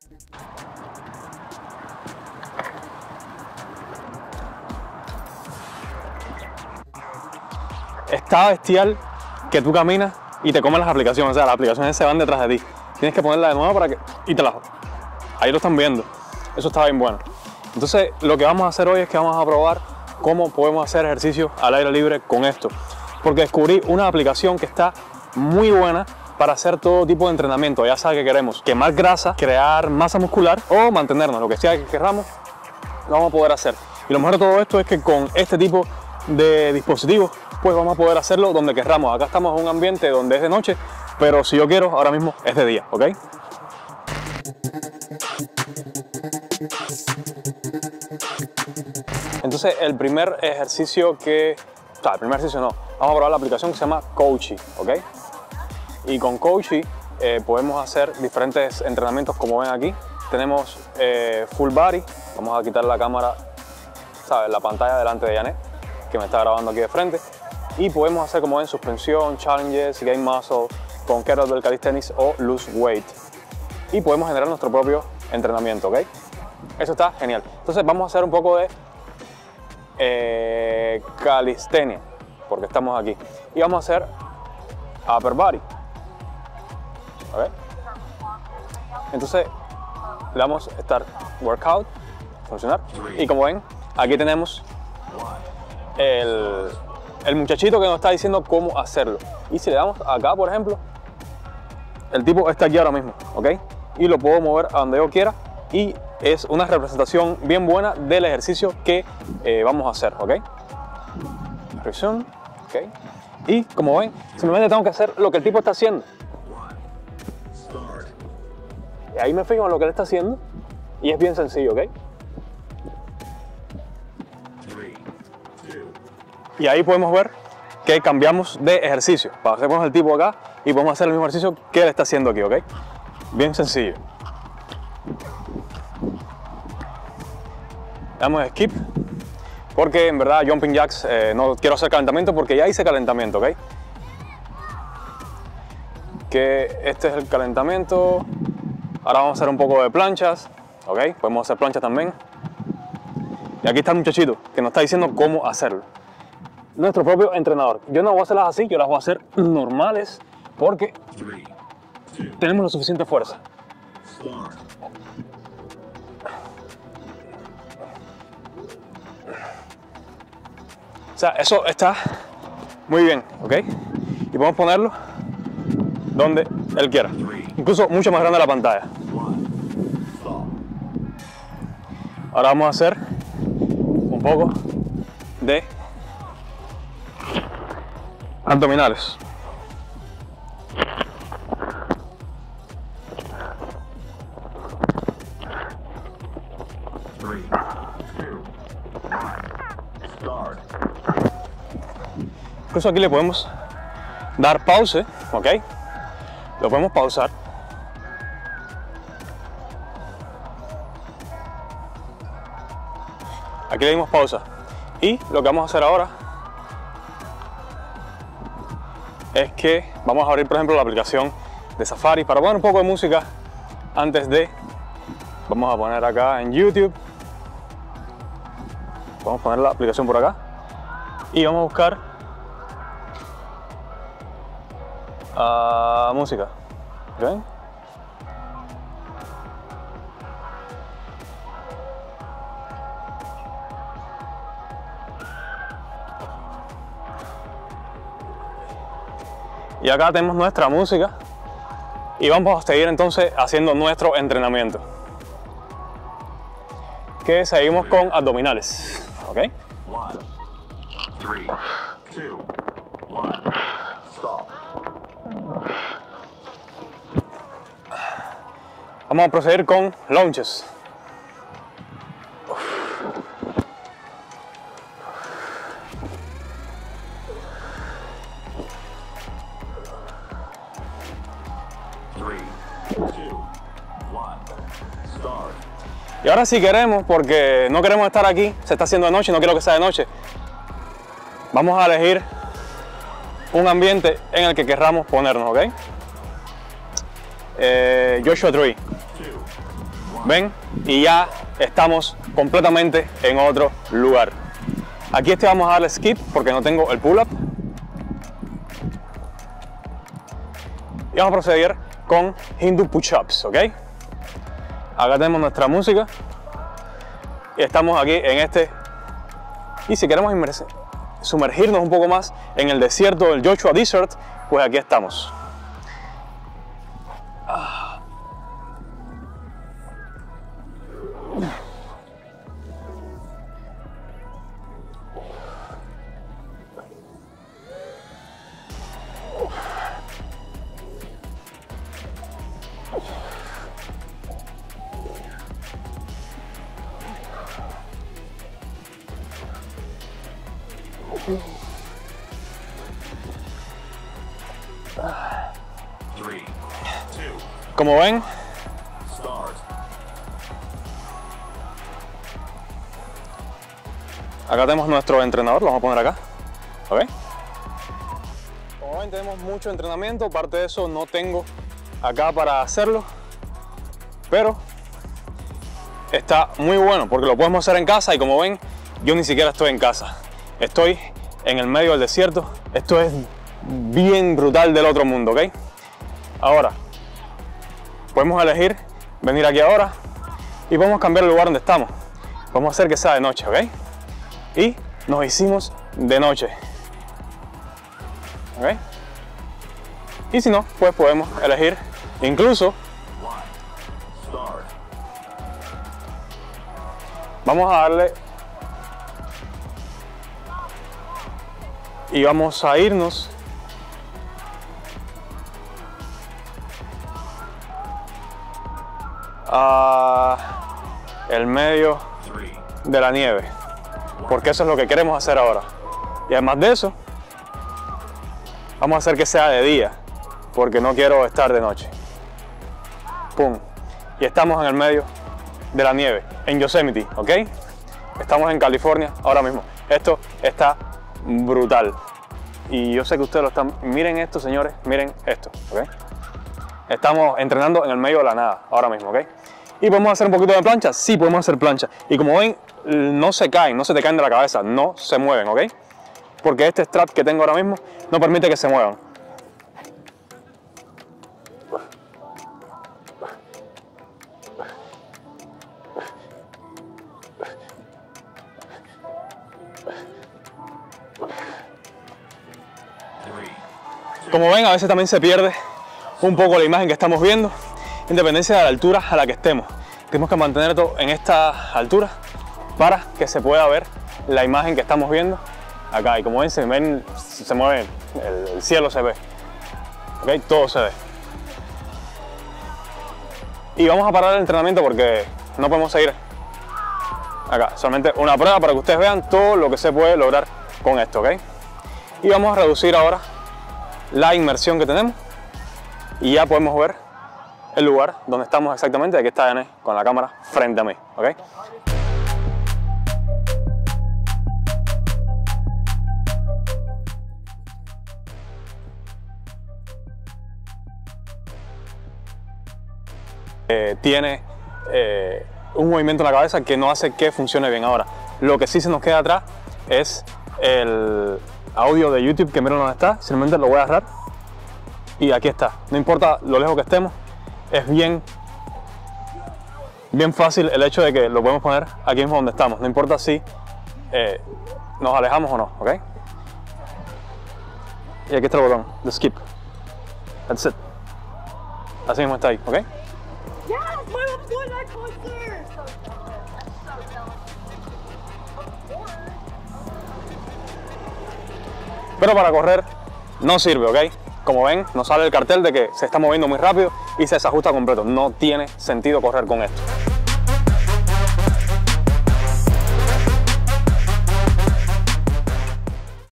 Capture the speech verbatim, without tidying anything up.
Está bestial que tú caminas y te comen las aplicaciones, o sea, las aplicaciones se van detrás de ti. Tienes que ponerla de nuevo para que... y te las... Ahí lo están viendo. Eso está bien bueno. Entonces, lo que vamos a hacer hoy es que vamos a probar cómo podemos hacer ejercicio al aire libre con esto. Porque descubrí una aplicación que está muy buena para hacer todo tipo de entrenamiento. Ya sea que queremos quemar grasa, crear masa muscular o mantenernos, lo que sea que queramos, lo vamos a poder hacer. Y lo mejor de todo esto es que con este tipo de dispositivos, pues vamos a poder hacerlo donde querramos. Acá estamos en un ambiente donde es de noche, pero si yo quiero, ahora mismo es de día, ¿ok? Entonces, el primer ejercicio que... O sea, el primer ejercicio no. Vamos a probar la aplicación que se llama Coachy, ¿ok? Y con Coachy eh, podemos hacer diferentes entrenamientos, como ven aquí. Tenemos eh, full body. Vamos a quitar la cámara, ¿sabes? La pantalla delante de Janet, que me está grabando aquí de frente. Y podemos hacer, como ven, suspensión, challenges, gain muscle, con kettlebell calisthenics o loose weight. Y podemos generar nuestro propio entrenamiento, ¿ok? Eso está genial. Entonces vamos a hacer un poco de eh, calistenia, porque estamos aquí. Y vamos a hacer upper body, ¿ok? Entonces le damos start workout, funcionar. Y como ven, aquí tenemos el, el muchachito que nos está diciendo cómo hacerlo. Y si le damos acá, por ejemplo, el tipo está aquí ahora mismo, ¿ok? Y lo puedo mover a donde yo quiera y es una representación bien buena del ejercicio que eh, vamos a hacer, ¿ok? Resume, ¿ok? Y como ven, simplemente tengo que hacer lo que el tipo está haciendo. Y ahí me fijo en lo que él está haciendo y es bien sencillo, ¿ok? Y ahí podemos ver que cambiamos de ejercicio. Pasemos el tipo acá y podemos hacer el mismo ejercicio que él está haciendo aquí, ¿ok? Bien sencillo. Damos skip, porque en verdad jumping jacks eh, no quiero hacer calentamiento porque ya hice calentamiento, ¿ok? Que este es el calentamiento. Ahora vamos a hacer un poco de planchas, ¿ok? Podemos hacer planchas también. Y aquí está el muchachito que nos está diciendo cómo hacerlo. Nuestro propio entrenador. Yo no voy a hacerlas así, yo las voy a hacer normales porque tenemos la suficiente fuerza. O sea, eso está muy bien, ¿ok? Y podemos ponerlo donde él quiera. Incluso mucho más grande la pantalla. Ahora vamos a hacer un poco de abdominales. Incluso aquí le podemos dar pause, ¿ok? Lo podemos pausar. Aquí le dimos pausa. Y lo que vamos a hacer ahora es que vamos a abrir, por ejemplo, la aplicación de Safari para poner un poco de música antes de... Vamos a poner acá en YouTube. Vamos a poner la aplicación por acá. Y vamos a buscar Uh, música, ¿okay? Y acá tenemos nuestra música y vamos a seguir entonces haciendo nuestro entrenamiento, que seguimos con abdominales, ¿ok? One, three, two, one, stop. Vamos a proceder con lunges. Y ahora si queremos, porque no queremos estar aquí, se está haciendo de noche y no quiero que sea de noche, vamos a elegir un ambiente en el que querramos ponernos, ¿ok? Eh, Joshua Tree. ¿Ven? Y ya estamos completamente en otro lugar. Aquí este vamos a darle skip porque no tengo el pull-up. Y vamos a proceder con Hindu push-ups, ¿ok? Acá tenemos nuestra música. Y estamos aquí en este. Y si queremos sumergirnos un poco más en el desierto del Joshua Desert, pues aquí estamos. Como ven, acá tenemos nuestro entrenador, lo vamos a poner acá, ¿ok? Como ven, tenemos mucho entrenamiento, aparte de eso no tengo acá para hacerlo, pero está muy bueno porque lo podemos hacer en casa y como ven, yo ni siquiera estoy en casa, estoy en el medio del desierto, esto es bien brutal del otro mundo, ¿ok? Ahora, podemos elegir venir aquí ahora y podemos cambiar el lugar donde estamos. Vamos a hacer que sea de noche, ¿ok? Y nos hicimos de noche, ¿ok? Y si no, pues podemos elegir incluso. Vamos a darle y vamos a irnos a el medio de la nieve, porque eso es lo que queremos hacer ahora. Y además de eso, vamos a hacer que sea de día, porque no quiero estar de noche. Pum. Y estamos en el medio de la nieve, en Yosemite, ¿ok? Estamos en California ahora mismo. Esto está brutal. Y yo sé que ustedes lo están. Miren esto, señores, miren esto, ¿ok? Estamos entrenando en el medio de la nada ahora mismo, ¿ok? ¿Y podemos hacer un poquito de plancha? Sí, podemos hacer plancha. Y como ven, no se caen, no se te caen de la cabeza, no se mueven, ¿ok? Porque este strap que tengo ahora mismo no permite que se muevan. Como ven, a veces también se pierde un poco la imagen que estamos viendo, en dependencia de la altura a la que estemos. Tenemos que mantener todo en esta altura para que se pueda ver la imagen que estamos viendo acá. Y como ven, se, ven, se mueve, el, el cielo se ve, ¿okay? Todo se ve. Y vamos a parar el entrenamiento porque no podemos seguir acá. Solamente una prueba para que ustedes vean todo lo que se puede lograr con esto, ¿ok? Y vamos a reducir ahora la inmersión que tenemos y ya podemos ver el lugar donde estamos exactamente. Aquí está Yané con la cámara frente a mí, ¿ok? Eh, tiene eh, un movimiento en la cabeza que no hace que funcione bien. Ahora, lo que sí se nos queda atrás es el audio de YouTube, que miren dónde está. Simplemente lo voy a agarrar y aquí está. No importa lo lejos que estemos, es bien bien fácil el hecho de que lo podemos poner aquí mismo donde estamos. No importa si eh, nos alejamos o no, ¿ok? Y aquí está el botón de skip. That's it. Así mismo está ahí, ¿ok? Pero para correr no sirve, ¿ok? Como ven, nos sale el cartel de que se está moviendo muy rápido y se desajusta completo. No tiene sentido correr con esto.